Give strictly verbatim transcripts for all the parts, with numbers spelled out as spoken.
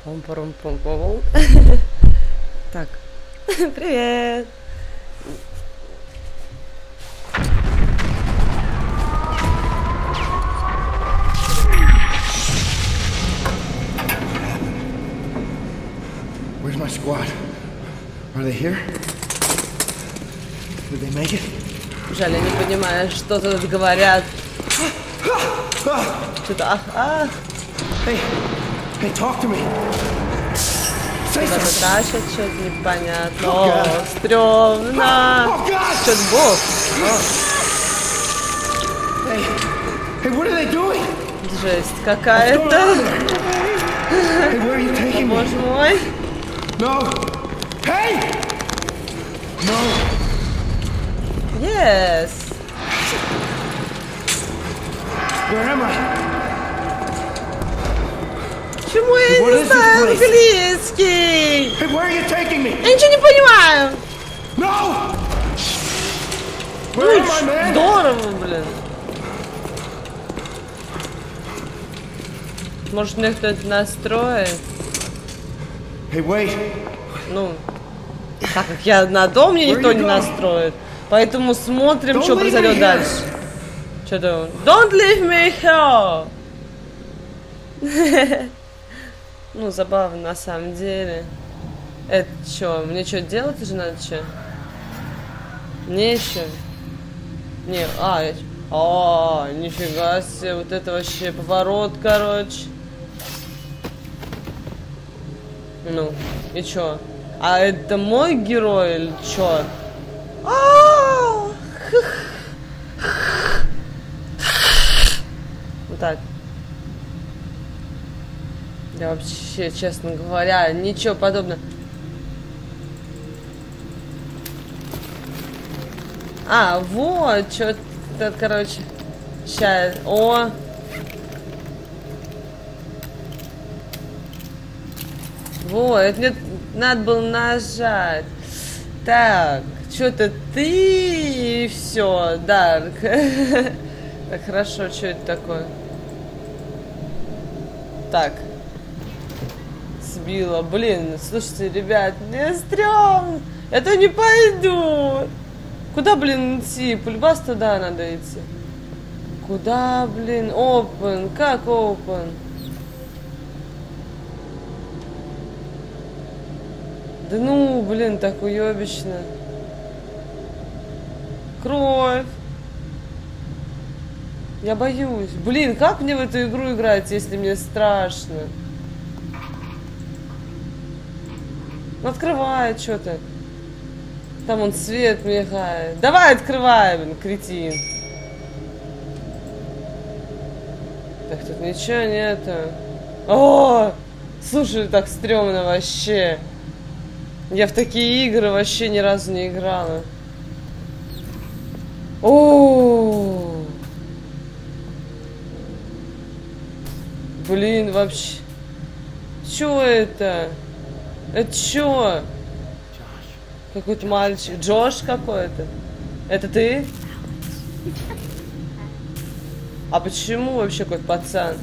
Пом-пом-пом-пом. Так. Привет. Where's my squad? Are they here? Did they make it? Жаль, я не понимаю, что тут говорят. Что-то ах, ах. Hey, hey, talk to me. Say Куда-то something. тащат, что-то непонятно. О, стрёмно. Что-то бог. Hey, hey, what are they doing? Жесть What's going какая-то. on there? Hey, where are you taking me? Боже мой. No. Hey! No. Yes. Where am I? Почему я What не is знаю this place? английский? Hey, where are you taking me? Я ничего не понимаю. No! Where am I, Ну, man? здорово, блин. Может, мне кто-то настроит? Hey, wait. Ну, так как я на дом, мне никто не настроит. Поэтому смотрим, что произойдет дальше. Что-то... Don't leave me here! Ну, забавно, на самом деле. Это что, мне что, делать уже надо, что? Мне еще? Не, а, я... А, нифига себе, вот это вообще поворот, короче. Ну, и чё? А это мой герой или чё? А-а-а! Вот так. Я вообще, честно говоря, ничего подобного. А, вот, что-то, короче. Сейчас. О! Вот, это мне надо было нажать. Так, что-то ты и все, Дарк. Так, хорошо, что это такое? Так. Сбила. Блин, слушайте, ребят, мне стрёмно. Я то не пойду. Куда, блин, идти? Пульбас туда надо идти. Куда, блин? Open. Как open? Да ну, блин, так уёбищно. Кровь. Я боюсь. Блин, как мне в эту игру играть, если мне страшно? Ну, открывай что-то. Там он свет мигает. Давай открывай, блин, кретин. Так, тут ничего нету. О, слушай, так стрёмно вообще. Я в такие игры вообще ни разу не играла. О, блин, вообще. Чё это? Это чё? Какой-то мальчик. Джош какой-то. Это ты? А почему вообще какой-то пацан?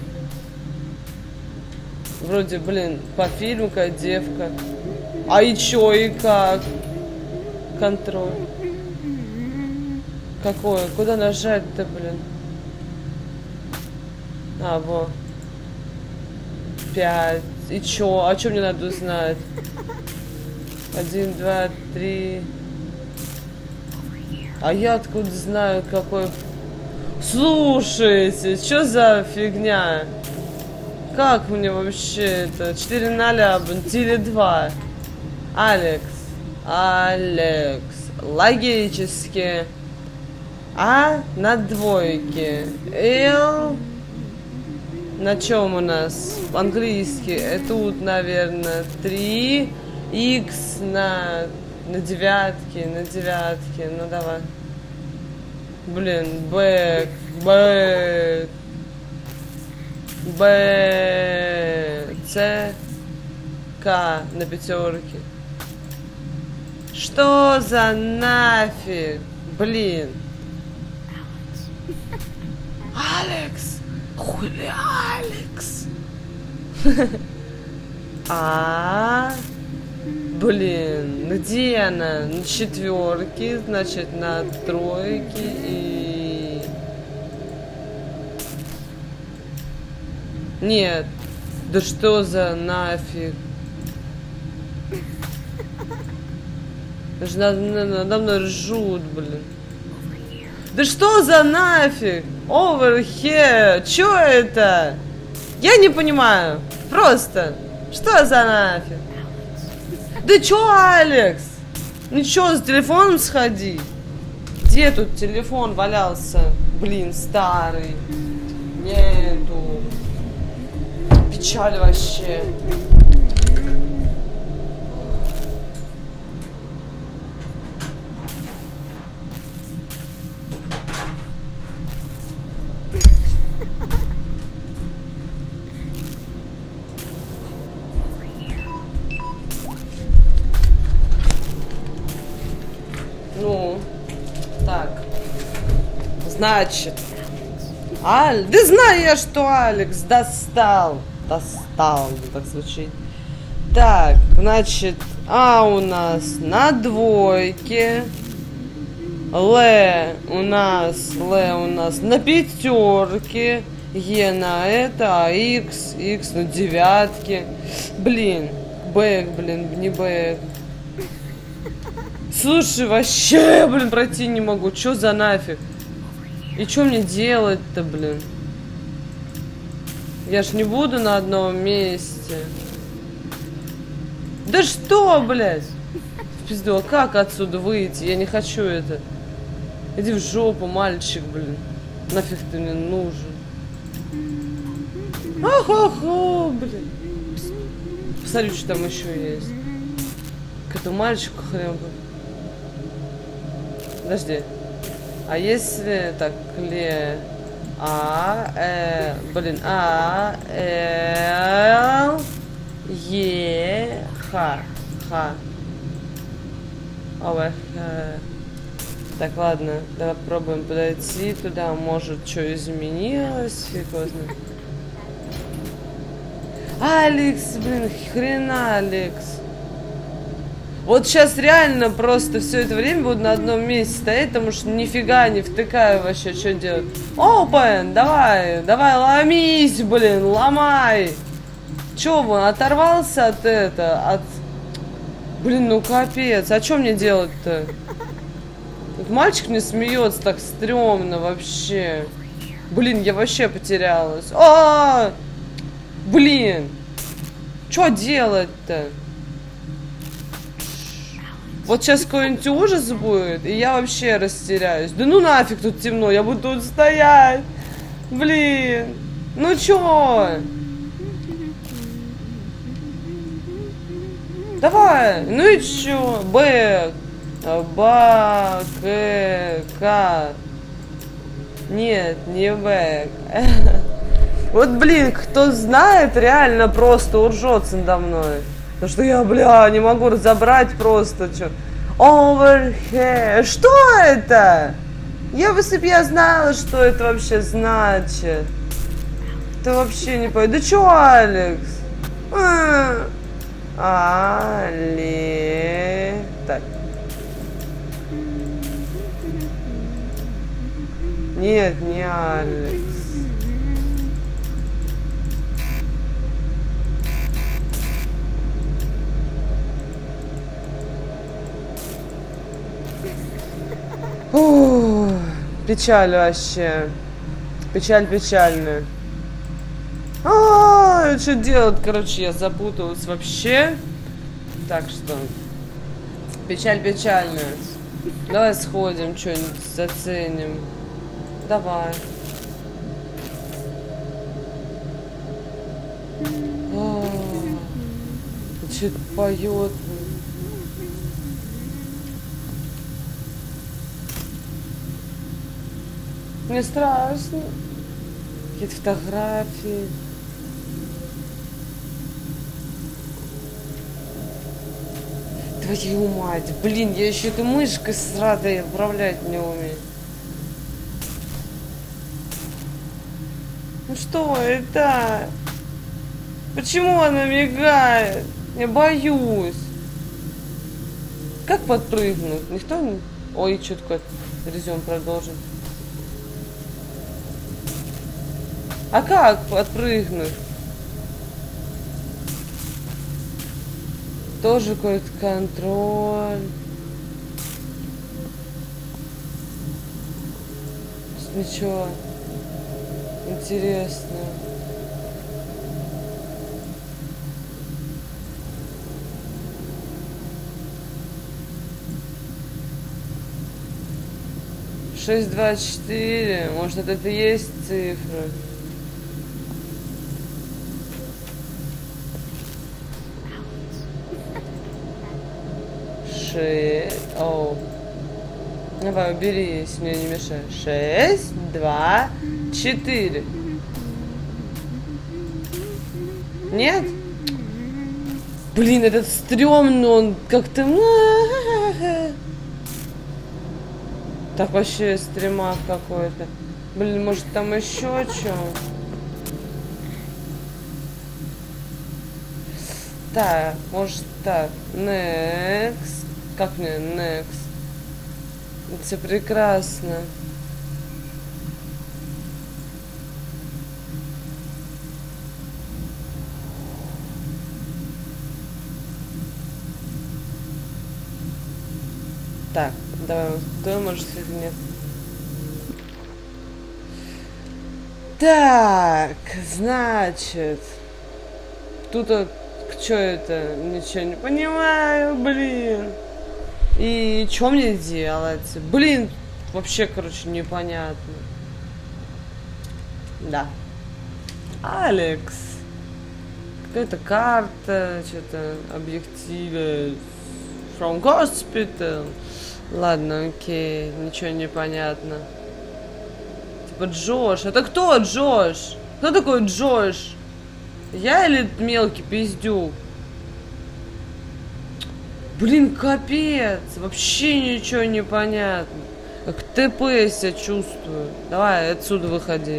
Вроде, блин, по фильму какая девка. А и чё, и как? Контроль. Какой? Куда нажать-то, блин? А, вот. Пять. И чё? А чё мне надо узнать? Один, два, три. А я откуда знаю, какой... Слушайте, что за фигня? Как мне вообще это? четыре ноля, теле два. Алекс. Алекс. Логически. А на двойке. Л. На чем у нас? Английский. Тут, наверное, три. Х на, на девятке. На девятке. Ну давай. Блин, бэк. Бэк. Б. С. К на пятерке. Что за нафиг? Блин. Алекс. Хули Алекс. А, блин, где она? На четверке, значит, на тройке и... Нет, да что за нафиг? Даже надо, надо мной ржут, блин. Да что за нафиг? Over here. Чё это? Я не понимаю. Просто. Что за нафиг? Да чё, Алекс? Ну чё, с телефоном сходи? Где тут телефон валялся? Блин, старый. Нету. Печаль вообще. Ну, так. Значит, Аль... Да знаю я, что Алекс достал. Достал, так звучит. Так, значит, А у нас на двойке. Л у нас, Л у нас на пятерке. Е на это, а X, X на девятке. Блин, бэк, блин, не бэк. Слушай, вообще, блин, пройти не могу. Чё за нафиг? И чё мне делать-то, блин? Я ж не буду на одном месте. Да что, блядь? В пизду, а как отсюда выйти? Я не хочу это. Иди в жопу, мальчик, блин. Нафиг ты мне нужен? Ах-ах-ах, блин. Посмотри, что там еще есть. Какой-то мальчик хрен. Подожди. А если так, ле... А, э, блин, А, Л, Е, Х, Х. Ова, Х. Так, ладно, давай попробуем подойти туда. Может, что изменилось? Фиг его знает. Алекс, блин, хрена, Алекс. Вот сейчас реально просто все это время буду на одном месте стоять, потому что нифига не втыкаю вообще, что делать. Open, давай, давай, ломись, блин, ломай. Че, вон, оторвался от это, от... Блин, ну капец, а что мне делать-то? Вот мальчик мне смеется так стрёмно вообще. Блин, я вообще потерялась. А, -а, -а! Блин, что делать-то? Вот сейчас какой-нибудь ужас будет, и я вообще растеряюсь. Да ну нафиг тут темно, я буду тут стоять. Блин, ну чё? Давай, ну и чё? Бэк, ба, к, к. Нет, не бэк. Вот, блин, кто знает, реально просто уржется надо мной. Потому что я, бля, не могу разобрать просто, что. Over here. Что это? Я бы, если бы я знала, что это вообще значит. Это вообще не понимаю. Да чё, Алекс? А, Але. Так. Нет, не Алекс. Фу, печаль вообще. Печаль печальная. А, что делать? Короче, я запуталась вообще. Так что. Печаль печальная. Давай сходим, что-нибудь заценим. Давай. Что-то поет. Мне страшно. Какие-то фотографии. Твою мать. Блин, я еще этой мышкой сратой управлять не умею. Ну что это? Почему она мигает? Я боюсь. Как подпрыгнуть? Никто не... Ой, что такое? Резюм продолжим. А как подпрыгнуть? Тоже какой-то контроль. Ничего интересного. шесть, два, четыре. Может, это и есть цифры? Шесть. О. Давай, убери, если мне не мешает. Шесть, два, четыре. Нет? Блин, этот стрёмный, он как-то... Так вообще стримак какой-то. Блин, может там еще что? Так, может так. Next. Как мне? Next. Это все прекрасно. Так, давай, кто может или нет? Так, значит, тут вот, что это? Ничего не понимаю, блин. И что мне делать? Блин, вообще, короче, непонятно. Да. Алекс. Какая-то карта, что-то объективы. From hospital. Ладно, окей, ничего не понятно. Типа Джош. Это кто Джош? Кто такой Джош? Я или мелкий пиздюк? Блин, капец. Вообще ничего не понятно. Как ТП себя чувствую. Давай, отсюда выходи.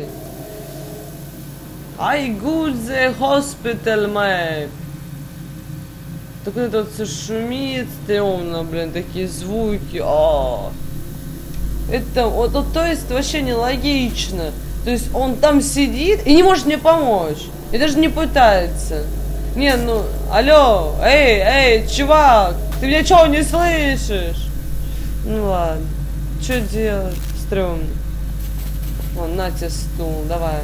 I go to the hospital, mate. Так это вот все шумит, стрёмно, блин, такие звуки. О! Это вот, вот, то есть вообще нелогично. То есть он там сидит и не может мне помочь. И даже не пытается. Не, ну, алло, эй, эй, чувак, ты меня чего не слышишь? Ну ладно, что делать? Стрёмно. Вон, на тебе стул, давай.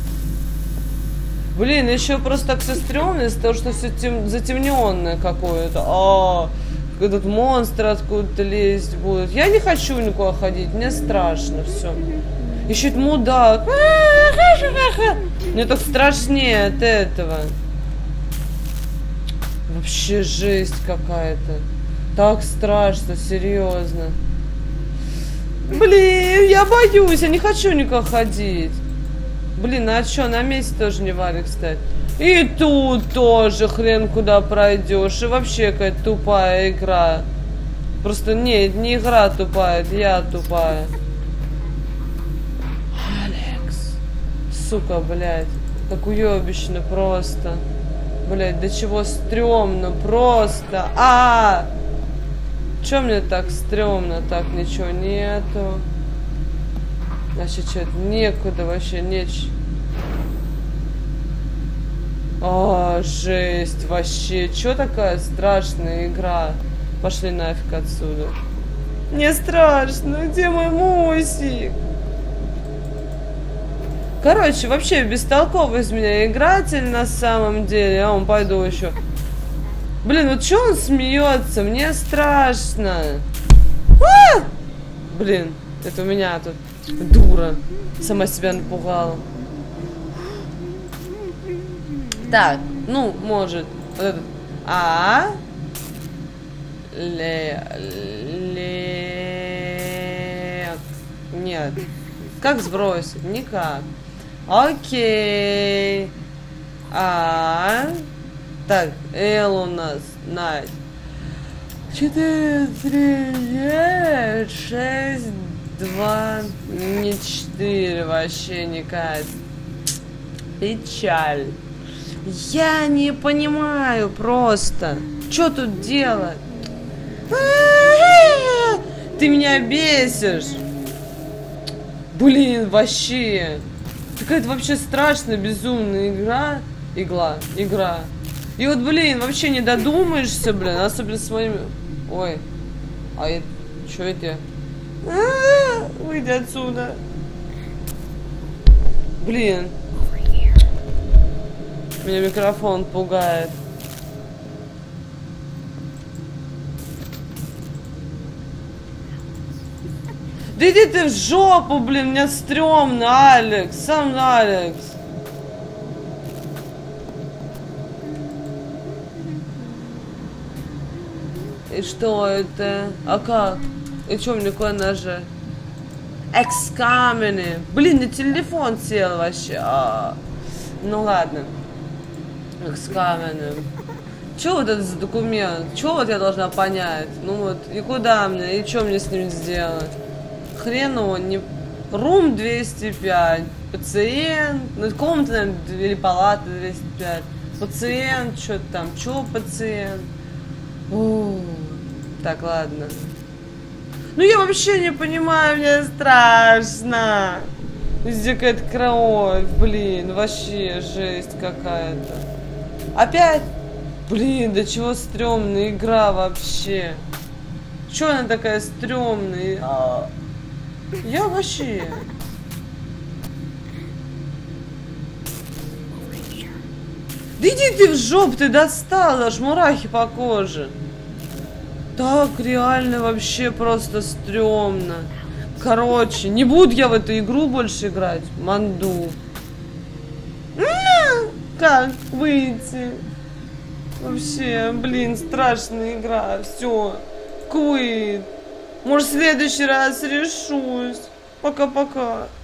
Блин, еще просто так все стрёмно из-за того, что все тем... затемненное какое-то. А, этот монстр откуда-то лезть будет. Я не хочу никуда ходить, мне страшно все. Еще это мудак. Мне так страшнее от этого. Вообще жесть какая-то. Так страшно, серьезно. Блин, я боюсь, я не хочу никуда ходить. Блин, а что, на месте тоже не варик стать? И тут тоже хрен куда пройдешь. И вообще какая-то тупая игра. Просто нет, не игра тупая, это я тупая. Алекс. Сука, блядь. Как уебищно просто. Блядь, до чего стрёмно просто. А, -а, -а! Чё мне так стрёмно? Так, ничего нету. Вообще что-то некуда, вообще неч. О, жесть, вообще. Чё такая страшная игра? Пошли нафиг отсюда. Мне страшно. Где мой мусик? Короче, вообще бестолковый из меня игратель на самом деле. А он пойду еще. Блин, вот что он смеется? Мне страшно. А! Блин, это у меня тут дура. Сама себя напугала. Так, ну, может. Вот этот. А? Ле... Ле... Нет. Как сбросить? Никак. Окей. А? Так, Л у нас. Найс. Четыре, три, девять, шесть, два, не четыре, вообще никак. Печаль. Я не понимаю просто. Что тут делать? Ты меня бесишь. Блин, вообще. Какая-то вообще страшная, безумная игра. Игла, игра. И вот, блин, вообще не додумаешься, блин. Особенно с моими... Ой. А это... Что это? А-а-а! Выйди отсюда. Блин. Меня микрофон пугает. Да иди ты в жопу, блин, мне стрёмно, Алекс, сам Алекс. И что это? А как? И что мне куда нажать? Экскамени. Блин, на телефон сел вообще. А -а -а. Ну ладно. Экскамени. Что вот это за документ? Что вот я должна понять? Ну вот, и куда мне? И что мне с ним сделать? Хрен он не... Рум двести пять. Пациент. Ну, комната, наверное, или палата двести пять. Пациент, что-то там. Что пациент? У-у-у. Так, ладно. Ну, я вообще не понимаю, мне страшно. Везде какая-то кровь, блин. Вообще жесть какая-то. Опять? Блин, да чего стрёмная игра вообще. Чё она такая стрёмная? А, я вообще... Да иди ты в жопу, ты достала, аж мурахи по коже. Так реально вообще просто стрёмно. Короче, не буду я в эту игру больше играть. Манду. Как выйти? Вообще, блин, страшная игра. Все. Квит. Может, в следующий раз решусь. Пока-пока.